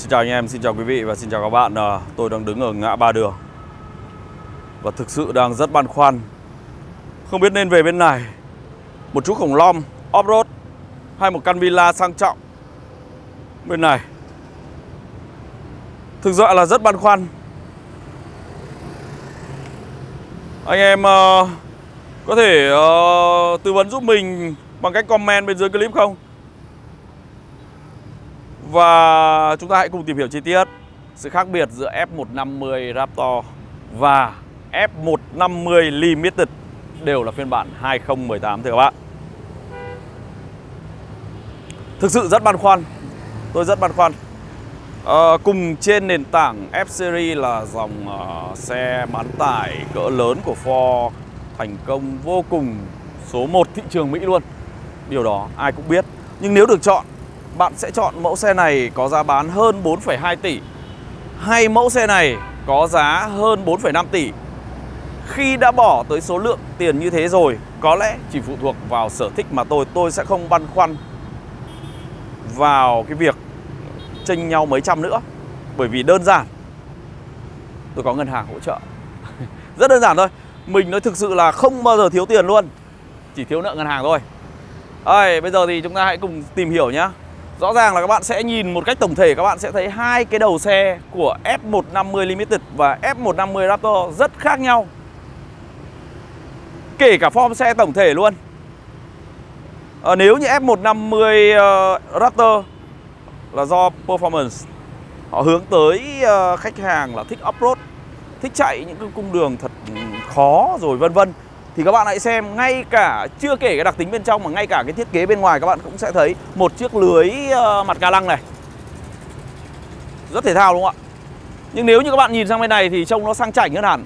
Xin chào anh em, xin chào quý vị và xin chào các bạn. Tôi đang đứng ở ngã ba đường và thực sự đang rất băn khoăn, không biết nên về bên này, một chú khủng long off-road hay một căn villa sang trọng bên này. Thực sự là rất băn khoăn. Anh em có thể tư vấn giúp mình bằng cách comment bên dưới clip không? Và chúng ta hãy cùng tìm hiểu chi tiết sự khác biệt giữa F-150 Raptor và F-150 Limited, đều là phiên bản 2018 thưa các bạn. Thực sự rất băn khoăn, tôi rất băn khoăn. Cùng trên nền tảng F-Series là dòng xe bán tải cỡ lớn của Ford, thành công vô cùng, số 1 thị trường Mỹ luôn. Điều đó ai cũng biết. Nhưng nếu được chọn, bạn sẽ chọn mẫu xe này có giá bán hơn 4,2 tỷ hay mẫu xe này có giá hơn 4,5 tỷ. Khi đã bỏ tới số lượng tiền như thế rồi, có lẽ chỉ phụ thuộc vào sở thích mà tôi sẽ không băn khoăn vào cái việc chênh nhau mấy trăm nữa. Bởi vì đơn giản, tôi có ngân hàng hỗ trợ. Rất đơn giản thôi. Mình nói thực sự là không bao giờ thiếu tiền luôn, chỉ thiếu nợ ngân hàng thôi. Bây giờ thì chúng ta hãy cùng tìm hiểu nhá. Rõ ràng là các bạn sẽ nhìn một cách tổng thể, các bạn sẽ thấy hai cái đầu xe của F-150 Limited và F-150 Raptor rất khác nhau. Kể cả form xe tổng thể luôn. Nếu như F-150 Raptor là do performance, họ hướng tới khách hàng là thích off-road, thích chạy những cái cung đường thật khó rồi vân vân, thì các bạn hãy xem, ngay cả chưa kể cái đặc tính bên trong mà ngay cả cái thiết kế bên ngoài các bạn cũng sẽ thấy một chiếc lưới mặt ga lăng này. Rất thể thao đúng không ạ? Nhưng nếu như các bạn nhìn sang bên này thì trông nó sang chảnh hơn hẳn.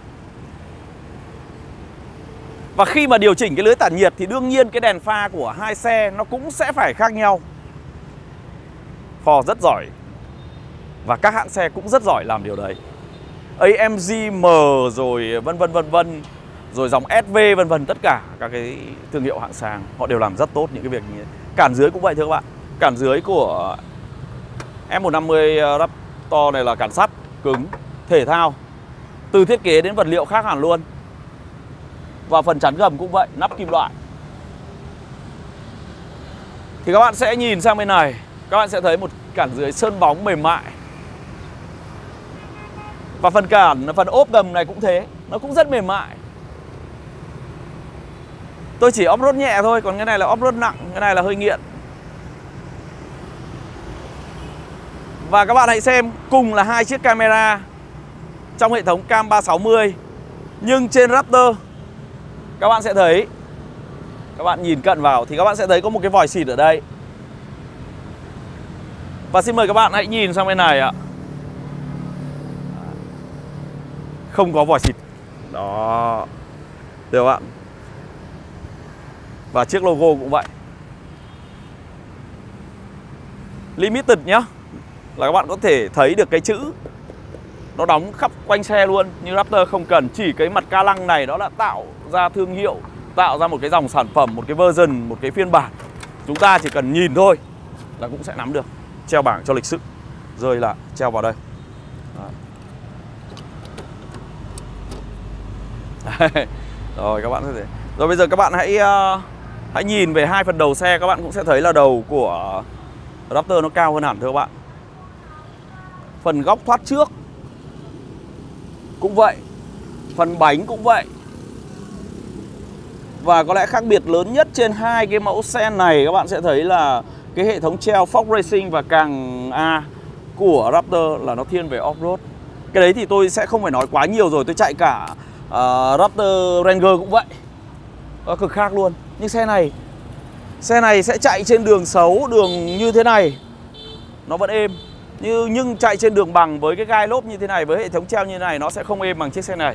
Và khi mà điều chỉnh cái lưới tản nhiệt thì đương nhiên cái đèn pha của hai xe nó cũng sẽ phải khác nhau. Ford rất giỏi và các hãng xe cũng rất giỏi làm điều đấy. AMG, M rồi vân vân, rồi dòng SV vân vân, tất cả các cái thương hiệu hạng sang họ đều làm rất tốt những cái việc như thế. Cản dưới cũng vậy thưa các bạn. Cản dưới của F-150 Raptor này là cản sắt, cứng, thể thao. Từ thiết kế đến vật liệu khác hẳn luôn. Và phần chắn gầm cũng vậy, nắp kim loại. Thì các bạn sẽ nhìn sang bên này, các bạn sẽ thấy một cản dưới sơn bóng mềm mại. Và phần ốp gầm này cũng thế, nó cũng rất mềm mại. Tôi chỉ off-road nhẹ thôi, còn cái này là off-road nặng, cái này là hơi nghiện. Và các bạn hãy xem, cùng là hai chiếc camera trong hệ thống cam 360, nhưng trên Raptor các bạn sẽ thấy, các bạn nhìn cận vào thì các bạn sẽ thấy có một cái vòi xịt ở đây. Và xin mời các bạn hãy nhìn sang bên này ạ. Không có vòi xịt. Đó. Được các bạn. Và chiếc logo cũng vậy. Limited nhá. Là các bạn có thể thấy được cái chữ nó đóng khắp quanh xe luôn. Như Raptor không cần, chỉ cái mặt ca lăng này nó đã tạo ra thương hiệu, tạo ra một cái dòng sản phẩm, một cái version, một cái phiên bản. Chúng ta chỉ cần nhìn thôi là cũng sẽ nắm được. Treo bảng cho lịch sự. Rơi là treo vào đây. Rồi các bạn sẽ thấy. Rồi bây giờ các bạn hãy nhìn về hai phần đầu xe, các bạn cũng sẽ thấy là đầu của Raptor nó cao hơn hẳn thưa các bạn. Phần góc thoát trước cũng vậy, phần bánh cũng vậy. Và có lẽ khác biệt lớn nhất trên hai cái mẫu xe này các bạn sẽ thấy là cái hệ thống treo Fox Racing và càng A của Raptor là nó thiên về off-road. Cái đấy thì tôi sẽ không phải nói quá nhiều rồi, tôi chạy cả Raptor Ranger cũng vậy. Nó cực khác luôn. Nhưng xe này sẽ chạy trên đường xấu, đường như thế này nó vẫn êm. Nhưng chạy trên đường bằng với cái gai lốp như thế này, với hệ thống treo như thế này, nó sẽ không êm bằng chiếc xe này.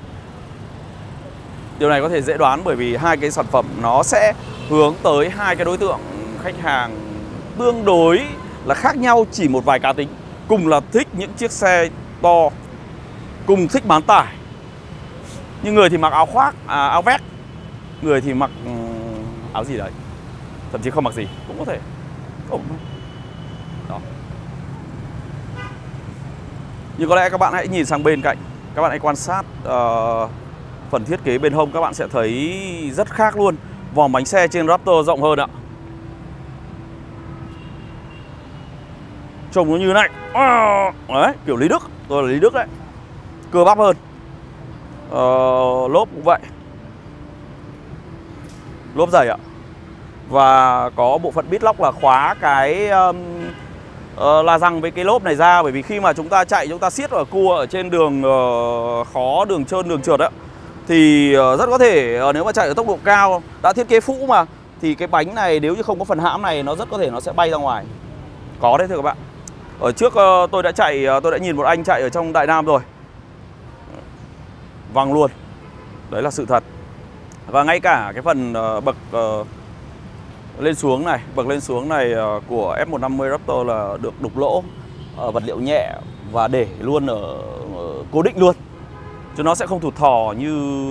Điều này có thể dễ đoán bởi vì hai cái sản phẩm nó sẽ hướng tới hai cái đối tượng khách hàng tương đối là khác nhau chỉ một vài cá tính. Cùng là thích những chiếc xe to, cùng thích bán tải. Nhưng người thì mặc áo khoác, áo vest, người thì mặc áo gì đấy, thậm chí không mặc gì cũng có thể. Đó. Nhưng có lẽ các bạn hãy nhìn sang bên cạnh, các bạn hãy quan sát phần thiết kế bên hông, các bạn sẽ thấy rất khác luôn. Vòm bánh xe trên Raptor rộng hơn ạ. Trông nó như thế này. Đấy, kiểu Lý Đức. Tôi là Lý Đức đấy. Cơ bắp hơn. Lốp cũng vậy. Lốp dày ạ. Và có bộ phận bít lóc là khóa cái la răng với cái lốp này ra. Bởi vì khi mà chúng ta chạy, chúng ta siết vào cua ở trên đường khó, đường trơn, đường trượt ấy, thì rất có thể nếu mà chạy ở tốc độ cao, đã thiết kế phũ mà, thì cái bánh này nếu như không có phần hãm này, nó rất có thể nó sẽ bay ra ngoài. Có đấy thưa các bạn. Ở trước tôi đã nhìn một anh chạy ở trong Đại Nam rồi, văng luôn. Đấy là sự thật. Và ngay cả cái phần bậc lên xuống này, của F-150 Raptor là được đục lỗ, vật liệu nhẹ và để luôn ở cố định luôn, chứ nó sẽ không thụt thò như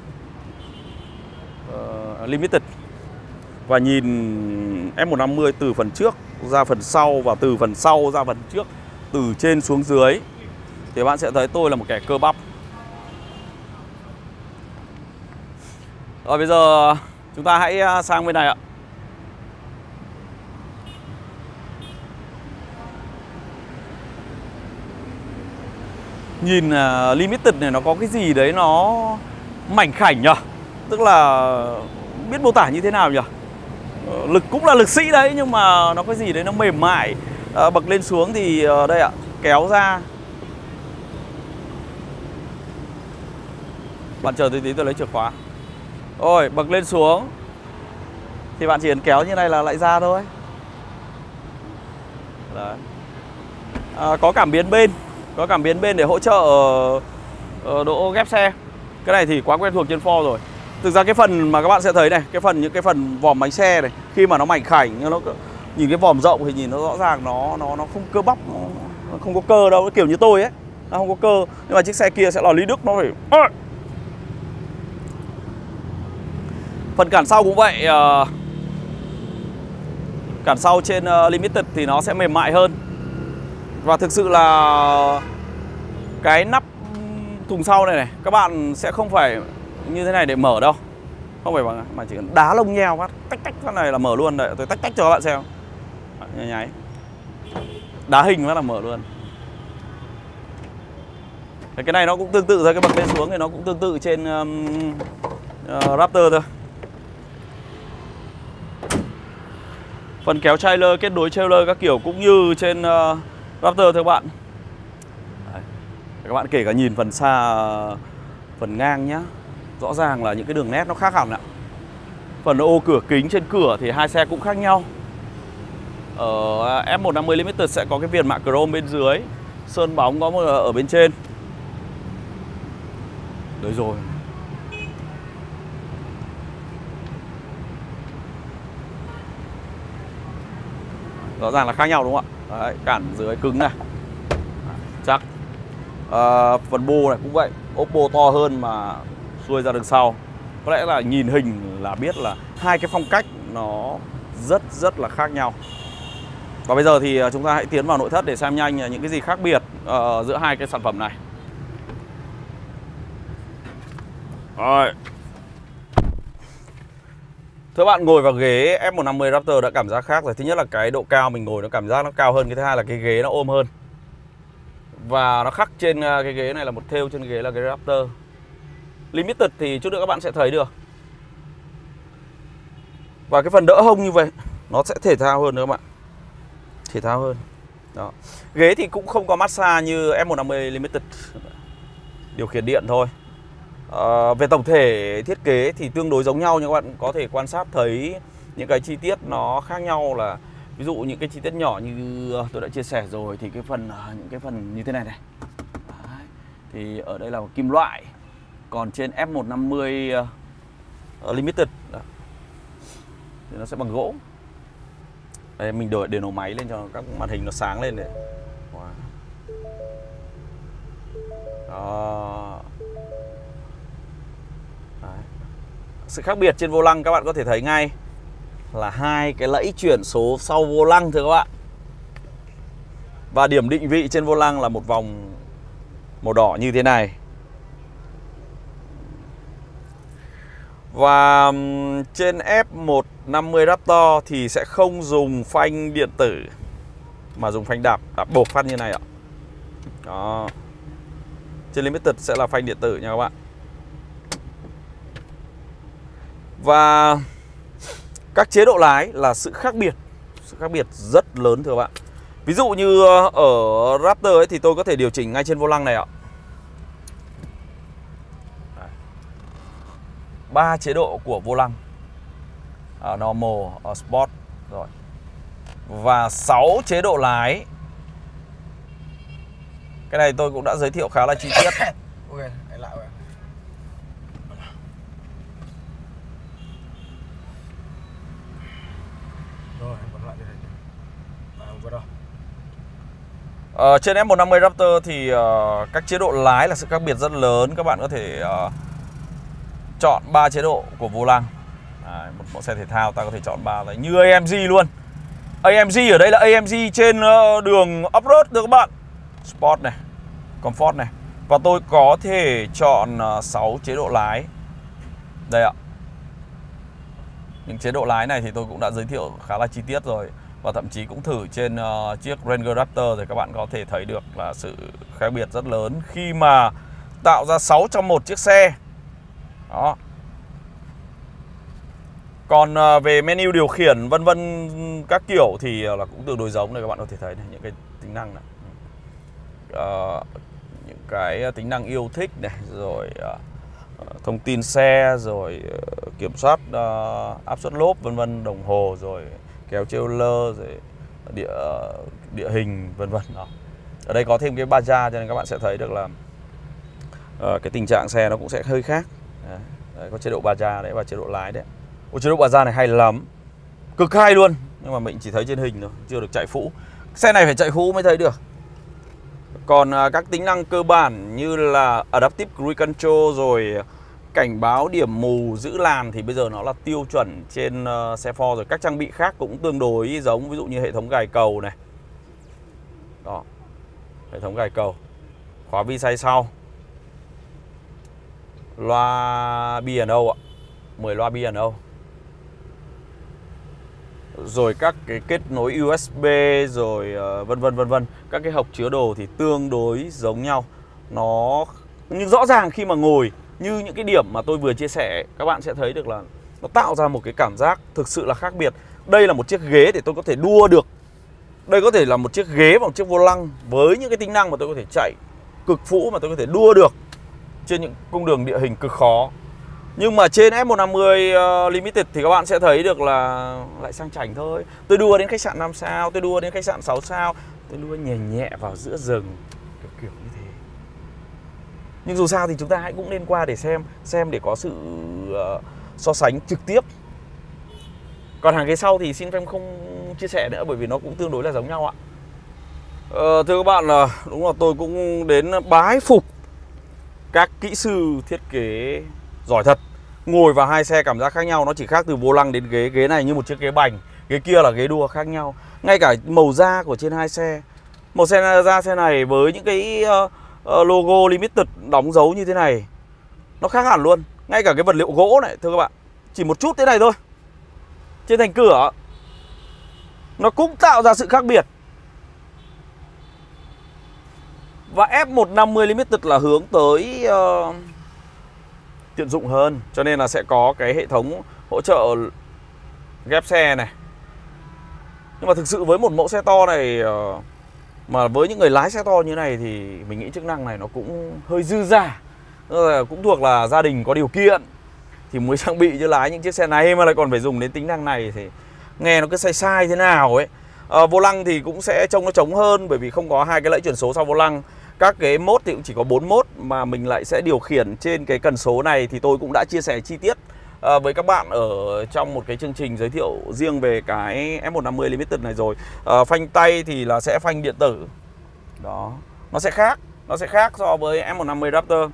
Limited. Và nhìn F-150 từ phần trước ra phần sau và từ phần sau ra phần trước, từ trên xuống dưới, thì bạn sẽ thấy tôi là một kẻ cơ bắp. Rồi bây giờ chúng ta hãy sang bên này ạ. Nhìn Limited này nó có cái gì đấy nó mảnh khảnh nhỉ? Tức là biết mô tả như thế nào nhỉ? Lực cũng là lực sĩ đấy, nhưng mà nó có gì đấy nó mềm mại. Bậc lên xuống thì đây ạ, kéo ra. Bạn chờ tí tôi lấy chìa khóa. Rồi, bậc lên xuống thì bạn chỉ cần kéo như này là lại ra thôi. Đấy. Có cảm biến bên. Có cảm biến bên để hỗ trợ độ ghép xe. Cái này thì quá quen thuộc trên Ford rồi. Thực ra cái phần mà các bạn sẽ thấy này, những cái phần vòm bánh xe này, khi mà nó mảnh khảnh, nó nhìn cái vòm rộng thì nhìn nó rõ ràng nó không cơ bắp, nó không có cơ đâu, kiểu như tôi ấy, nó không có cơ. Nhưng mà chiếc xe kia sẽ là Lý Đức, nó phải. Phần cản sau cũng vậy. Cản sau trên Limited thì nó sẽ mềm mại hơn. Và thực sự là cái nắp thùng sau này các bạn sẽ không phải như thế này để mở đâu. Không phải bằng, mà chỉ cần đá lông nheo phát, tách phát này là mở luôn. Đấy, tôi tách cho các bạn xem. Nháy. Đá hình phát là mở luôn. Cái này nó cũng tương tự thôi, cái bậc lên xuống thì nó cũng tương tự trên Raptor thôi. Phần kéo trailer, kết nối trailer các kiểu cũng như trên Raptor thưa các bạn. Đấy. Các bạn kể cả nhìn phần xa, phần ngang nhá, rõ ràng là những cái đường nét nó khác hẳn ạ. Phần ô cửa kính trên cửa thì hai xe cũng khác nhau. Ở F-150 Limited sẽ có cái viền mạ chrome bên dưới, sơn bóng có một ở bên trên. Đấy rồi. Rõ ràng là khác nhau đúng không ạ? Đấy, cản dưới cứng này. Chắc. Phần bô này cũng vậy, ốp bô to hơn mà xuôi ra đằng sau. Có lẽ là nhìn hình là biết là hai cái phong cách nó rất là khác nhau. Và bây giờ thì chúng ta hãy tiến vào nội thất để xem nhanh những cái gì khác biệt giữa hai cái sản phẩm này. Rồi. Thưa bạn, ngồi vào ghế F-150 Raptor đã cảm giác khác rồi. Thứ nhất là cái độ cao mình ngồi nó cảm giác nó cao hơn. Cái thứ hai là cái ghế nó ôm hơn. Và nó khắc trên cái ghế này là một thêu trên ghế là cái Raptor. Limited thì chút nữa các bạn sẽ thấy được. Và cái phần đỡ hông như vậy nó sẽ thể thao hơn nữa các bạn. Thể thao hơn. Đó. Ghế thì cũng không có massage như F-150 Limited, điều khiển điện thôi. Về tổng thể thiết kế thì tương đối giống nhau, nhưng các bạn có thể quan sát thấy những cái chi tiết nó khác nhau, là ví dụ những cái chi tiết nhỏ như tôi đã chia sẻ rồi thì những cái phần như thế này này. Đấy. Thì ở đây là một kim loại, còn trên F-150 Limited đó, thì nó sẽ bằng gỗ. Đây, mình để nổ máy lên cho các màn hình nó sáng lên để. Đó. Đấy. Sự khác biệt trên vô lăng các bạn có thể thấy ngay là hai cái lẫy chuyển số sau vô lăng thưa các bạn. Và điểm định vị trên vô lăng là một vòng màu đỏ như thế này. Và trên F-150 Raptor thì sẽ không dùng phanh điện tử mà dùng phanh đạp bột phát như này ạ. Đó. Trên Limited sẽ là phanh điện tử nha các bạn. Và các chế độ lái là sự khác biệt rất lớn thưa các bạn. Ví dụ như ở Raptor ấy thì tôi có thể điều chỉnh ngay trên vô lăng này ạ. 3 chế độ của vô lăng, Normal, Sport rồi. Và 6 chế độ lái. Cái này tôi cũng đã giới thiệu khá là chi tiết. Ok, lại rồi. Rồi, bấm lại đây. Không có đâu. Trên F-150 Raptor thì các chế độ lái là sự khác biệt rất lớn. Các bạn có thể chọn 3 chế độ của vô lăng. Một mẫu xe thể thao ta có thể chọn 3 đấy, như AMG luôn. AMG ở đây là AMG trên đường off-road được các bạn. Sport này, Comfort này. Và tôi có thể chọn 6 chế độ lái. Đây ạ. Những chế độ lái này thì tôi cũng đã giới thiệu khá là chi tiết rồi. Và thậm chí cũng thử trên chiếc Ranger Raptor thì các bạn có thể thấy được là sự khác biệt rất lớn khi mà tạo ra 6 trong một chiếc xe. Đó. Còn về menu điều khiển vân vân các kiểu thì là cũng tương đối giống này, các bạn có thể thấy này, những cái tính năng này. Những cái tính năng yêu thích này, rồi thông tin xe, rồi kiểm soát áp suất lốp vân vân, đồng hồ, rồi kéo trailer, rồi địa hình vân vân. Ở đây có thêm cái baja cho nên các bạn sẽ thấy được là cái tình trạng xe nó cũng sẽ hơi khác. Đấy, có chế độ baja đấy và chế độ lái đấy. Chế độ baja này hay lắm, cực hay luôn, nhưng mà mình chỉ thấy trên hình thôi, chưa được chạy phũ. Xe này phải chạy phũ mới thấy được. Còn các tính năng cơ bản như là Adaptive Cruise Control, rồi cảnh báo điểm mù, giữ làn thì bây giờ nó là tiêu chuẩn trên xe Ford rồi. Các trang bị khác cũng tương đối giống, ví dụ như hệ thống gài cầu này. Đó, hệ thống gài cầu, khóa vi say sau, loa B&O ạ, 10 loa B&O. Rồi các cái kết nối USB, rồi vân vân. Các cái hộc chứa đồ thì tương đối giống nhau. Nhưng rõ ràng khi mà ngồi như những cái điểm mà tôi vừa chia sẻ, các bạn sẽ thấy được là nó tạo ra một cái cảm giác thực sự là khác biệt. Đây là một chiếc ghế để tôi có thể đua được. Đây có thể là một chiếc ghế và một chiếc vô lăng với những cái tính năng mà tôi có thể chạy cực phũ, mà tôi có thể đua được trên những cung đường địa hình cực khó. Nhưng mà trên F-150 Limited thì các bạn sẽ thấy được là lại sang chảnh thôi. Tôi đua đến khách sạn 5 sao, tôi đua đến khách sạn 6 sao, tôi đua nhẹ nhẹ vào giữa rừng, kiểu như thế. Nhưng dù sao thì chúng ta hãy cũng nên qua để xem để có sự so sánh trực tiếp. Còn hàng ghế sau thì xin phép không chia sẻ nữa, bởi vì nó cũng tương đối là giống nhau ạ. Thưa các bạn, là đúng là tôi cũng đến bái phục các kỹ sư thiết kế giỏi thật. Ngồi vào hai xe cảm giác khác nhau, nó chỉ khác từ vô lăng đến ghế. Ghế này như một chiếc ghế bành, ghế kia là ghế đua khác nhau. Ngay cả màu da của trên hai xe, màu xe này với những cái logo Limited đóng dấu như thế này, nó khác hẳn luôn. Ngay cả cái vật liệu gỗ này thưa các bạn, chỉ một chút thế này thôi, trên thành cửa nó cũng tạo ra sự khác biệt. Và F-150 Limited là hướng tới tiện dụng hơn, cho nên là sẽ có cái hệ thống hỗ trợ ghép xe này. Nhưng mà thực sự với một mẫu xe to này, mà với những người lái xe to như này thì mình nghĩ chức năng này nó cũng hơi dư dả. Cũng thuộc là gia đình có điều kiện thì mới trang bị cho lái những chiếc xe này, mà lại còn phải dùng đến tính năng này thì nghe nó cứ sai sai thế nào ấy. Vô lăng thì cũng sẽ trông nó trống hơn, bởi vì không có hai cái lẫy chuyển số sau vô lăng. Các cái mode thì cũng chỉ có 4 mode mà mình lại sẽ điều khiển trên cái cần số này, thì tôi cũng đã chia sẻ chi tiết với các bạn ở trong một cái chương trình giới thiệu riêng về cái F-150 Limited này rồi. Phanh tay thì là sẽ phanh điện tử. Đó, nó sẽ khác so với F-150 Raptor.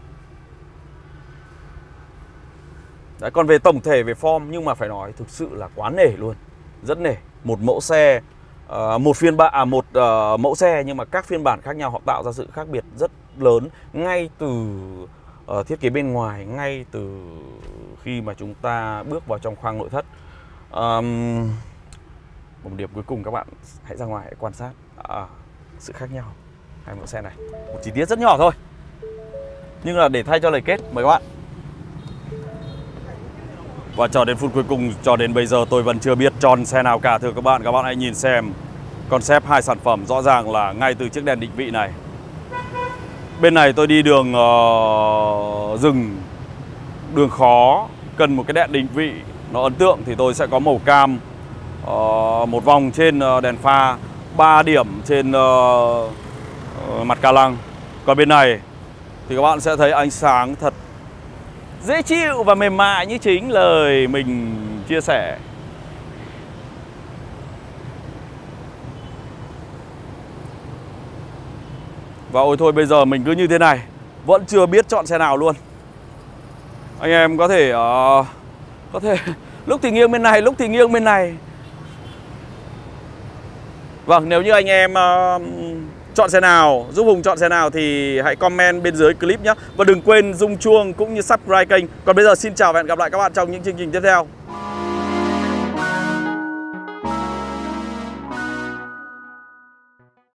Đấy, còn về tổng thể, về form, nhưng mà phải nói thực sự là quá nể luôn, rất nể. Một mẫu xe, một mẫu xe nhưng mà các phiên bản khác nhau họ tạo ra sự khác biệt rất lớn ngay từ thiết kế bên ngoài, ngay từ khi mà chúng ta bước vào trong khoang nội thất. Một điểm cuối cùng các bạn hãy ra ngoài hãy quan sát sự khác nhau hai mẫu xe này. Một chi tiết rất nhỏ thôi, nhưng là để thay cho lời kết, mời các bạn. Và cho đến phút cuối cùng, cho đến bây giờ tôi vẫn chưa biết chọn xe nào cả, thưa các bạn. Các bạn hãy nhìn xem concept hai sản phẩm rõ ràng là ngay từ chiếc đèn định vị này. Bên này tôi đi đường rừng, đường khó, cần một cái đèn định vị nó ấn tượng thì tôi sẽ có màu cam, một vòng trên đèn pha, 3 điểm trên mặt ca lăng. Còn bên này thì các bạn sẽ thấy ánh sáng thật dễ chịu và mềm mại như chính lời mình chia sẻ. Và ôi thôi, bây giờ mình cứ như thế này, vẫn chưa biết chọn xe nào luôn. Anh em có thể lúc thì nghiêng bên này, lúc thì nghiêng bên này. Vâng, nếu như anh em chọn xe nào, giúp Hùng chọn xe nào thì hãy comment bên dưới clip nhé. Và đừng quên rung chuông cũng như subscribe kênh. Còn bây giờ xin chào và hẹn gặp lại các bạn trong những chương trình tiếp theo.